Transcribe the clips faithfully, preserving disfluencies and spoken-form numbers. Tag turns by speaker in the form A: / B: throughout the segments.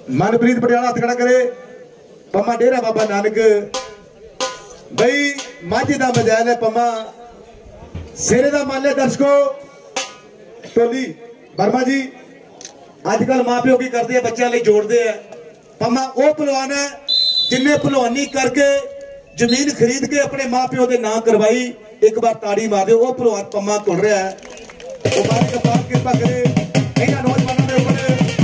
A: मनप्रीत पटियाला हथ खड़ा करे। पम्मा डेरा बाबा नानक बई माझी का मजाल है। पम्मा सिरे का मान लिया दर्शकों। टोली वर्मा जी अजकल मां प्यो की करते हैं, बच्चों लिए जोड़ते हैं। पम्मा वो पहलवान है जिन्हें पहलवानी करके जमीन खरीद के अपने मां प्यो के नाम करवाई। एक बार ताड़ी मार दो, वो पहलवान पम्मा खुल रहा है। वो मालिक अपार कृपा करे इन्होंने नौजवानों के ऊपर।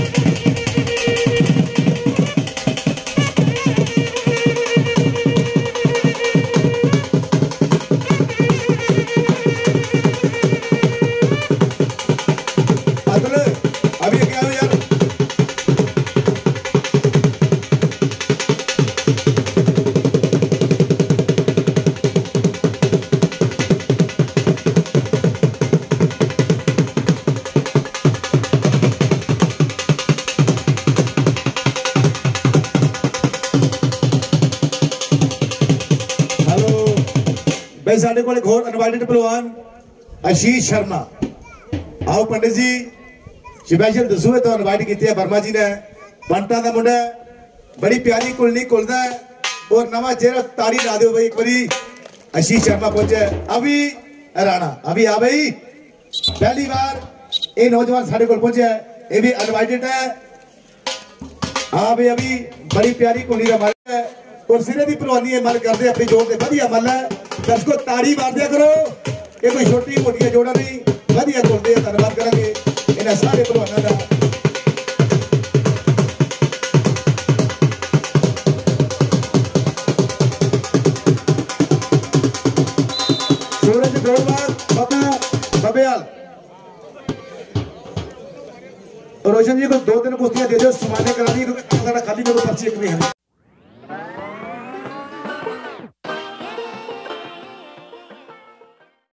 A: साढ़े को एक होर अनवाइटेड पहलवान आशीष शर्मा। आओ पंडित जी स्पेशल दसूए तो अनवाइट किए वर्मा जी ने। बंटा का मुंडा बड़ी प्यारी कुलनी कुलदा है और नवा चेहरा ताड़ी ला दो भाई एक बारी। आशीष शर्मा पहुंचे। अभी राणा अभी आ भाई पहली बार ये नौजवान साढ़े को पहुंचे। ये भी अनवाइटेड है। हाँ भाई अभी बड़ी प्यारी कुलनी का मालिक है और सिरे की पहलवानी है। मल करते अपनी जोड़ से वधिया मल है। दर्शकों ताड़ी मार दिया करो। ये कोई छोटी मोटी जोड़ा नहीं, वधिया जोड़ते हैं। धन्यवाद करेंगे इन्हें सारे पहलवानों का। सूरज गोलवाल बाबू बबेयाल रोशन जी को दो दिन कुश्तियां दे दो, समाने करा दी। खाली मेरे को पर्ची एक नहीं है।